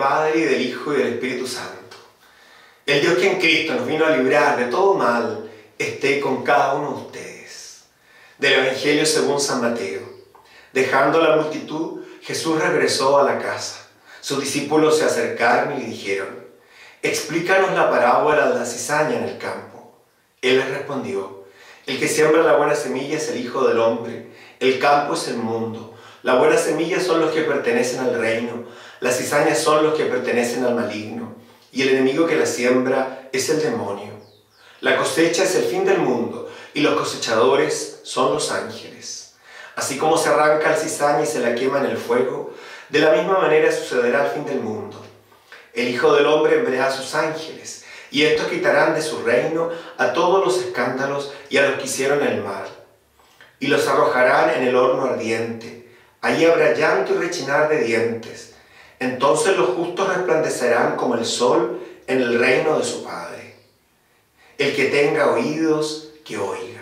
Padre, y del Hijo, y del Espíritu Santo. El Dios que en Cristo nos vino a librar de todo mal, esté con cada uno de ustedes. Del Evangelio según San Mateo. Dejando la multitud, Jesús regresó a la casa. Sus discípulos se acercaron y le dijeron: «Explícanos la parábola de la cizaña en el campo». Él les respondió: «El que siembra la buena semilla es el Hijo del Hombre. El campo es el mundo. La buena semilla son los que pertenecen al reino. Las cizañas son los que pertenecen al maligno. Y el enemigo que la siembra es el demonio. La cosecha es el fin del mundo, y los cosechadores son los ángeles. Así como se arranca la cizaña y se la quema en el fuego, de la misma manera sucederá al fin del mundo. El Hijo del Hombre enviará a sus ángeles, y estos quitarán de su reino a todos los escándalos y a los que hicieron el mal, y los arrojarán en el horno ardiente. Allí habrá llanto y rechinar de dientes. Entonces los justos resplandecerán como el sol en el reino de su Padre. El que tenga oídos, que oiga».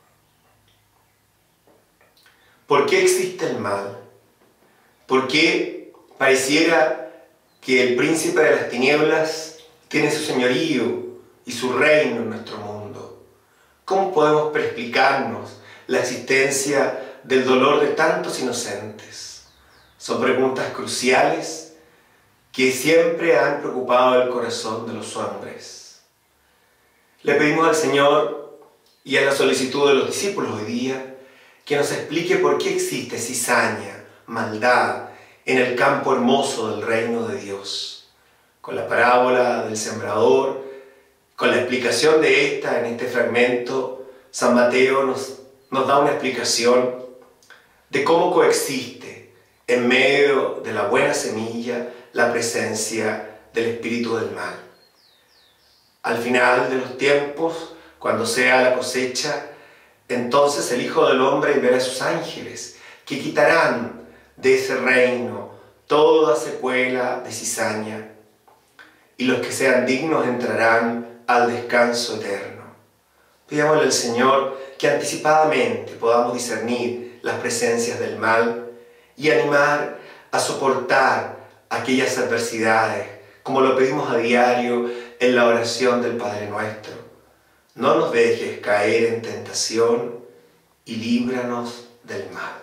¿Por qué existe el mal? ¿Por qué pareciera que el príncipe de las tinieblas tiene su señorío y su reino en nuestro mundo? ¿Cómo podemos explicarnos la existencia del dolor de tantos inocentes? Son preguntas cruciales que siempre han preocupado el corazón de los hombres. Le pedimos al Señor, y a la solicitud de los discípulos hoy día, que nos explique por qué existe cizaña, maldad, en el campo hermoso del reino de Dios. Con la parábola del sembrador, con la explicación de esta en este fragmento, San Mateo nos da una explicación de cómo coexiste en medio de la buena semilla la presencia del espíritu del mal. Al final de los tiempos, cuando sea la cosecha, entonces el Hijo del Hombre enviará a sus ángeles, que quitarán de ese reino toda secuela de cizaña, y los que sean dignos entrarán al descanso eterno. Pidámosle al Señor que anticipadamente podamos discernir las presencias del mal y animar a soportar aquellas adversidades, como lo pedimos a diario en la oración del Padre Nuestro. No nos dejes caer en tentación y líbranos del mal.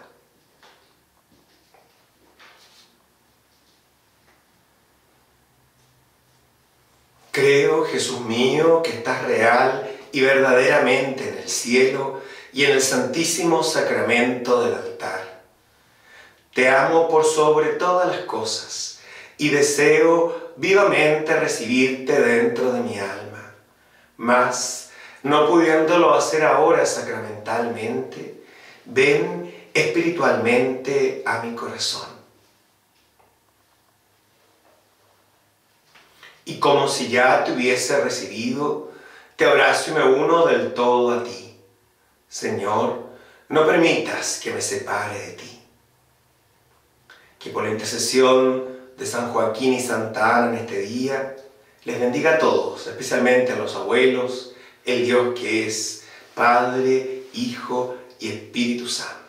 Creo, Jesús mío, que estás real y verdaderamente en el cielo y en el santísimo sacramento del altar. Te amo por sobre todas las cosas y deseo vivamente recibirte dentro de mi alma. Mas, no pudiéndolo hacer ahora sacramentalmente, ven espiritualmente a mi corazón. Y como si ya te hubiese recibido, te abrazo y me uno del todo a ti. Señor, no permitas que me separe de ti. Que por la intercesión de San Joaquín y Santa Ana en este día, les bendiga a todos, especialmente a los abuelos, el Dios que es Padre, Hijo y Espíritu Santo.